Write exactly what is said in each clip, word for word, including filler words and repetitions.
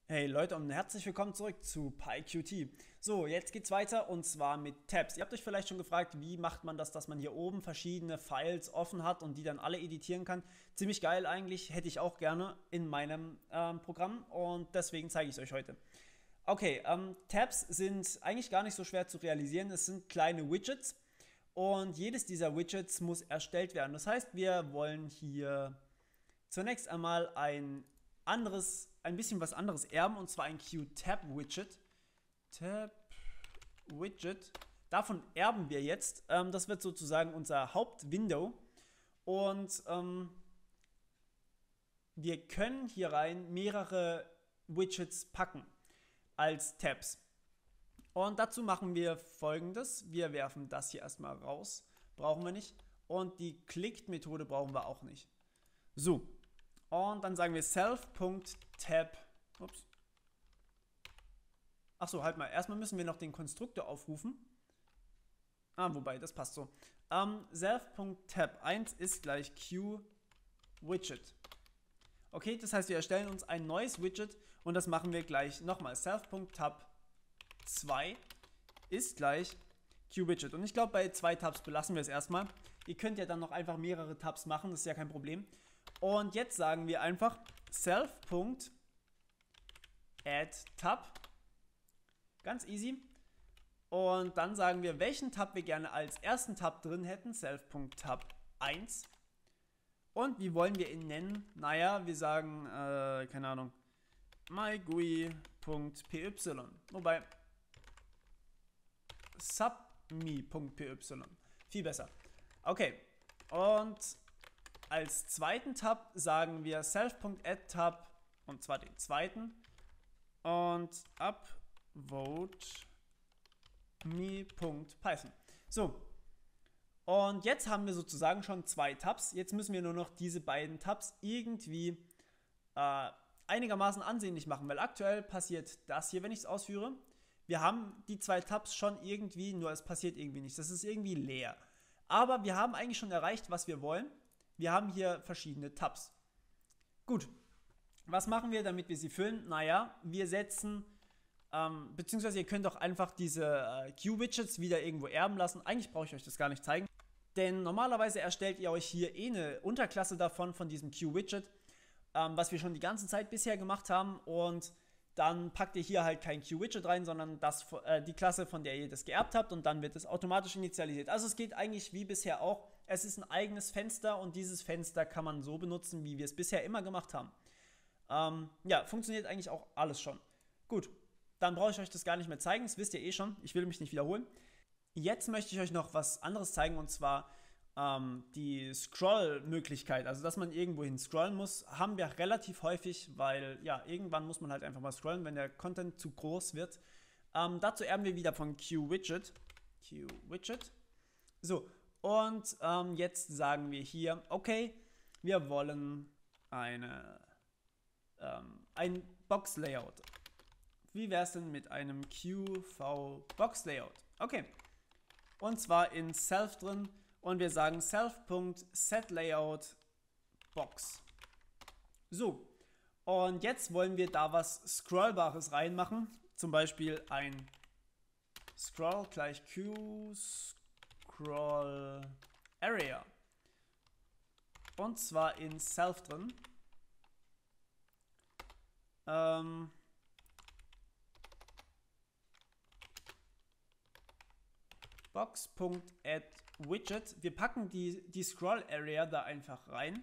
Hey Leute und herzlich willkommen zurück zu PyQt. So, jetzt geht's weiter und zwar mit Tabs. Ihr habt euch vielleicht schon gefragt, wie macht man das, dass man hier oben verschiedene Files offen hat und die dann alle editieren kann. Ziemlich geil eigentlich, hätte ich auch gerne in meinem ähm, Programm und deswegen zeige ich es euch heute. Okay, ähm, Tabs sind eigentlich gar nicht so schwer zu realisieren. Es sind kleine Widgets und jedes dieser Widgets muss erstellt werden. Das heißt, wir wollen hier zunächst einmal ein anderes, ein bisschen was anderes erben, und zwar ein Q-Tab-Widget. Tab-Widget. Davon erben wir jetzt. Ähm, das wird sozusagen unser Hauptwindow. Und ähm, wir können hier rein mehrere Widgets packen als Tabs. Und dazu machen wir Folgendes. Wir werfen das hier erstmal raus. Brauchen wir nicht. Und die Clicked-Methode brauchen wir auch nicht. So. Und dann sagen wir self.tab. Ups. Achso, halt mal. Erstmal müssen wir noch den Konstruktor aufrufen. Ah, wobei, das passt so. Ähm, self.tab eins ist gleich QWidget. Okay, das heißt, wir erstellen uns ein neues Widget und das machen wir gleich nochmal. Self.tab zwei ist gleich QWidget. Und ich glaube, bei zwei Tabs belassen wir es erstmal. Ihr könnt ja dann noch einfach mehrere Tabs machen, das ist ja kein Problem. Und jetzt sagen wir einfach self.addTab. Ganz easy. Und dann sagen wir, welchen Tab wir gerne als ersten Tab drin hätten. Self.tab eins. Und wie wollen wir ihn nennen? Naja, wir sagen, äh, keine Ahnung, mygui.py. Wobei, subme.py. Viel besser. Okay. Und als zweiten Tab sagen wir self.addTab, und zwar den zweiten, und upvote.me.python. So, und jetzt haben wir sozusagen schon zwei Tabs. Jetzt müssen wir nur noch diese beiden Tabs irgendwie äh, einigermaßen ansehnlich machen, weil aktuell passiert das hier, wenn ich es ausführe. Wir haben die zwei Tabs schon irgendwie, nur es passiert irgendwie nichts. Das ist irgendwie leer. Aber wir haben eigentlich schon erreicht, was wir wollen. Wir haben hier verschiedene Tabs. Gut, was machen wir, damit wir sie füllen? Naja, wir setzen, ähm, beziehungsweise ihr könnt auch einfach diese äh, Q-Widgets wieder irgendwo erben lassen. Eigentlich brauche ich euch das gar nicht zeigen, denn normalerweise erstellt ihr euch hier eh eine Unterklasse davon, von diesem Q-Widget, ähm, was wir schon die ganze Zeit bisher gemacht haben, und dann packt ihr hier halt kein Q-Widget rein, sondern das, äh, die Klasse, von der ihr das geerbt habt, und dann wird es automatisch initialisiert. Also es geht eigentlich wie bisher auch. Es ist ein eigenes Fenster und dieses Fenster kann man so benutzen, wie wir es bisher immer gemacht haben. Ähm, ja, funktioniert eigentlich auch alles schon. Gut, dann brauche ich euch das gar nicht mehr zeigen, das wisst ihr eh schon. Ich will mich nicht wiederholen. Jetzt möchte ich euch noch was anderes zeigen, und zwar ähm, die Scroll-Möglichkeit. Also, dass man irgendwo hin scrollen muss, haben wir relativ häufig, weil ja, irgendwann muss man halt einfach mal scrollen, wenn der Content zu groß wird. Ähm, dazu erben wir wieder von QWidget. QWidget. So. Und ähm, jetzt sagen wir hier, okay, wir wollen eine, ähm, ein Box-Layout. Wie wäre es denn mit einem Q V Box-Layout? Okay, und zwar in Self drin, und wir sagen self.setLayoutBox. So, und jetzt wollen wir da was Scrollbares reinmachen, zum Beispiel ein Scroll gleich Q Scroll Area, und zwar in Self drin. Ähm, Box.addWidget. Wir packen die, die Scroll Area da einfach rein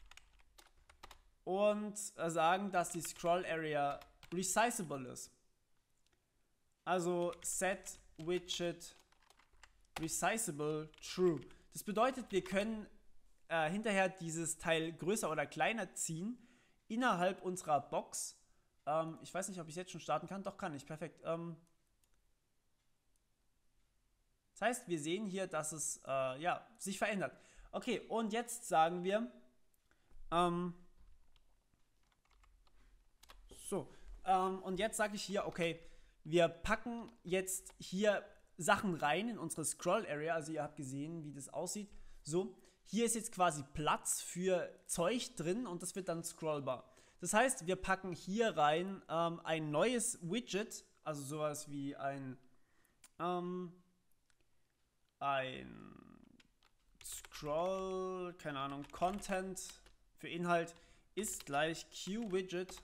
und sagen, dass die Scroll Area resizable ist. Also set widget resizable true. Das bedeutet, wir können äh, hinterher dieses Teil größer oder kleiner ziehen innerhalb unserer Box. Ähm, ich weiß nicht, ob ich jetzt schon starten kann. Doch, kann ich. Perfekt. Ähm, das heißt, wir sehen hier, dass es äh, ja, sich verändert. Okay, und jetzt sagen wir, ähm, so, ähm, und jetzt sage ich hier, okay, wir packen jetzt hier Sachen rein in unsere Scroll Area. Also ihr habt gesehen, wie das aussieht. So, hier ist jetzt quasi Platz für Zeug drin und das wird dann scrollbar. Das heißt, wir packen hier rein ähm, ein neues Widget, also sowas wie ein, ähm, ein Scroll, keine Ahnung, Content für Inhalt ist gleich Q-Widget.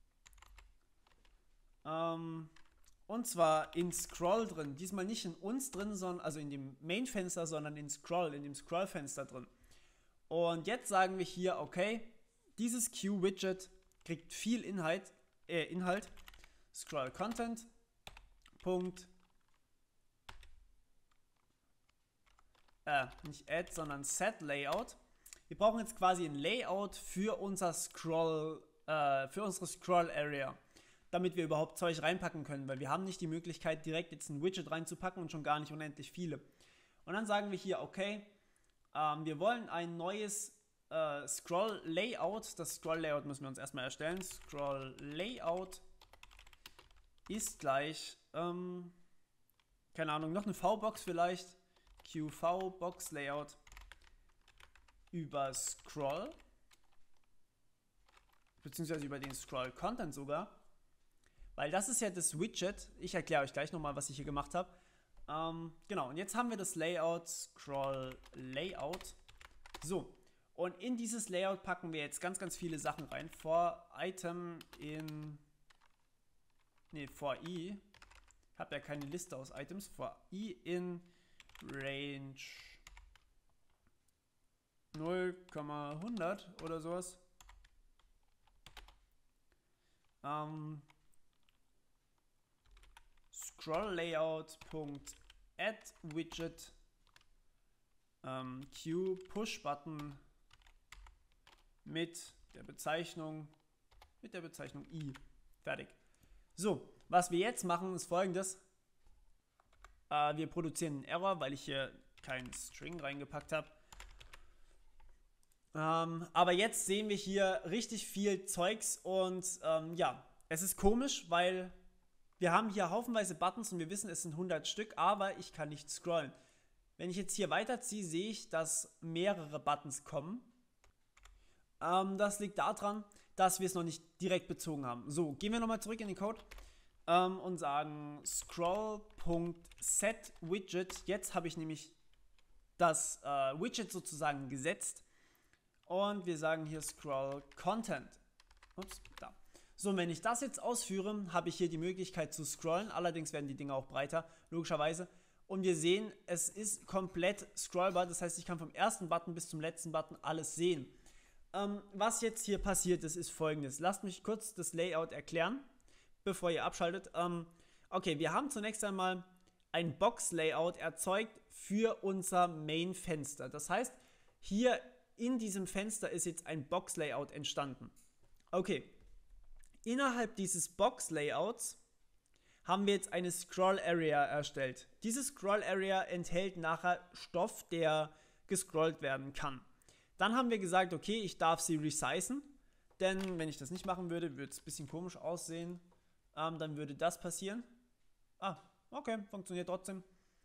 Ähm, und zwar in Scroll drin. Diesmal nicht in uns drin, sondern also in dem Main-Fenster, sondern in Scroll, in dem Scroll-Fenster drin. Und jetzt sagen wir hier, okay, dieses Q-Widget kriegt viel Inhalt, äh, Inhalt, Scroll Content, Punkt, äh, nicht Add, sondern Set Layout. Wir brauchen jetzt quasi ein Layout für unser Scroll, äh, für unsere Scroll Area, damit wir überhaupt Zeug reinpacken können, weil wir haben nicht die Möglichkeit, direkt jetzt ein Widget reinzupacken und schon gar nicht unendlich viele. Und dann sagen wir hier, okay, ähm, wir wollen ein neues äh, Scroll Layout. Das Scroll Layout müssen wir uns erstmal erstellen. Scroll Layout ist gleich, ähm, keine Ahnung, noch eine V-Box vielleicht. Q V Box Layout über Scroll, beziehungsweise über den Scroll Content sogar. Weil das ist ja das Widget. Ich erkläre euch gleich nochmal, was ich hier gemacht habe. Ähm, genau, und jetzt haben wir das Layout, Scroll Layout. So, und in dieses Layout packen wir jetzt ganz, ganz viele Sachen rein. For Item in, ne, for I, ich habe ja keine Liste aus Items. For I in Range null Komma hundert oder sowas. Ähm, Scroll Layout Add Widget ähm, Q Push Button mit der Bezeichnung mit der Bezeichnung I. Fertig. So, was wir jetzt machen ist folgendes. Äh, wir produzieren einen Error, weil ich hier keinen String reingepackt habe. Ähm, aber jetzt sehen wir hier richtig viel Zeugs und ähm, ja, es ist komisch, weil wir haben hier haufenweise Buttons und wir wissen, es sind hundert Stück, aber ich kann nicht scrollen. Wenn ich jetzt hier weiterziehe, sehe ich, dass mehrere Buttons kommen. Ähm, das liegt daran, dass wir es noch nicht direkt bezogen haben. So, gehen wir nochmal zurück in den Code ähm, und sagen scroll.setWidget. Jetzt habe ich nämlich das äh, Widget sozusagen gesetzt. Und wir sagen hier Scroll Content. Ups, da. So, wenn ich das jetzt ausführe, habe ich hier die Möglichkeit zu scrollen. Allerdings werden die Dinge auch breiter, logischerweise. Und wir sehen, es ist komplett scrollbar. Das heißt, ich kann vom ersten Button bis zum letzten Button alles sehen. Ähm, was jetzt hier passiert ist, ist folgendes. Lasst mich kurz das Layout erklären, bevor ihr abschaltet. Ähm, okay, wir haben zunächst einmal ein Box-Layout erzeugt für unser Main-Fenster. Das heißt, hier in diesem Fenster ist jetzt ein Box-Layout entstanden. Okay, innerhalb dieses Box-Layouts haben wir jetzt eine Scroll-Area erstellt. Diese Scroll-Area enthält nachher Stoff, der gescrollt werden kann. Dann haben wir gesagt, okay, ich darf sie resizen, denn wenn ich das nicht machen würde, würde es ein bisschen komisch aussehen. Ähm, dann würde das passieren. Ah, okay, funktioniert trotzdem.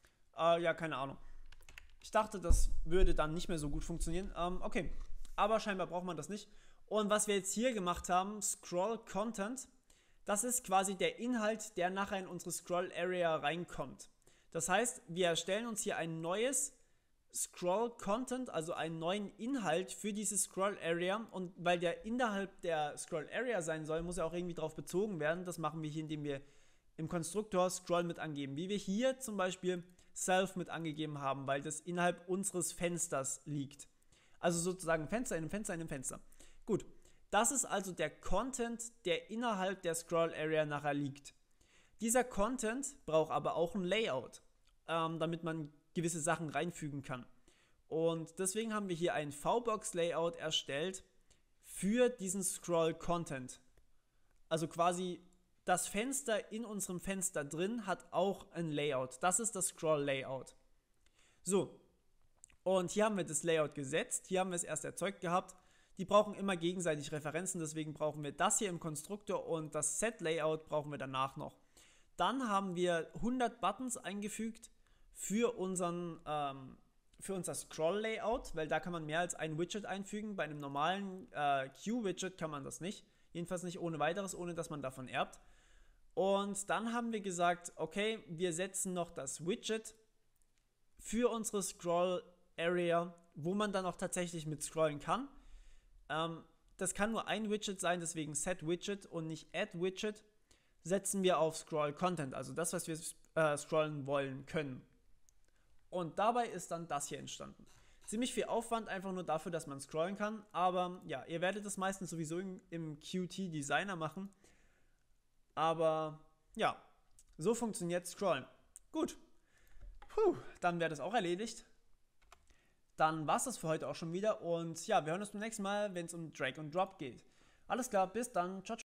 Äh, ja, keine Ahnung. Ich dachte, das würde dann nicht mehr so gut funktionieren. Ähm, okay, aber scheinbar braucht man das nicht. Und was wir jetzt hier gemacht haben, Scroll Content, das ist quasi der Inhalt, der nachher in unsere Scroll Area reinkommt. Das heißt, wir erstellen uns hier ein neues Scroll Content, also einen neuen Inhalt für diese Scroll Area. Und weil der innerhalb der Scroll Area sein soll, muss er auch irgendwie darauf bezogen werden. Das machen wir hier, indem wir im Konstruktor Scroll mit angeben. Wie wir hier zum Beispiel Self mit angegeben haben, weil das innerhalb unseres Fensters liegt. Also sozusagen Fenster in einem Fenster in einem Fenster. Gut, das ist also der Content, der innerhalb der Scroll Area nachher liegt. Dieser Content braucht aber auch ein Layout, ähm, damit man gewisse Sachen reinfügen kann. Und deswegen haben wir hier ein V-Box-Layout erstellt für diesen Scroll-Content. Also quasi das Fenster in unserem Fenster drin hat auch ein Layout. Das ist das Scroll-Layout. So, und hier haben wir das Layout gesetzt. Hier haben wir es erst erzeugt gehabt. Die brauchen immer gegenseitig Referenzen, deswegen brauchen wir das hier im Konstruktor und das Set-Layout brauchen wir danach noch. Dann haben wir hundert Buttons eingefügt für, unseren, ähm, für unser Scroll-Layout, weil da kann man mehr als ein Widget einfügen. Bei einem normalen äh, Q-Widget kann man das nicht. Jedenfalls nicht ohne weiteres, ohne dass man davon erbt. Und dann haben wir gesagt, okay, wir setzen noch das Widget für unsere Scroll Area, wo man dann auch tatsächlich mit scrollen kann. Ähm, das kann nur ein Widget sein, deswegen Set Widget und nicht Add Widget. Setzen wir auf Scroll Content, also das, was wir äh, scrollen wollen können. Und dabei ist dann das hier entstanden. Ziemlich viel Aufwand, einfach nur dafür, dass man scrollen kann. Aber ja, ihr werdet das meistens sowieso im, im Qt Designer machen. Aber ja, so funktioniert Scrollen. Gut, Puh, dann wäre das auch erledigt. Dann war es das für heute auch schon wieder. Und ja, wir hören uns beim nächsten Mal, wenn es um Drag und Drop geht. Alles klar, bis dann. Ciao, ciao.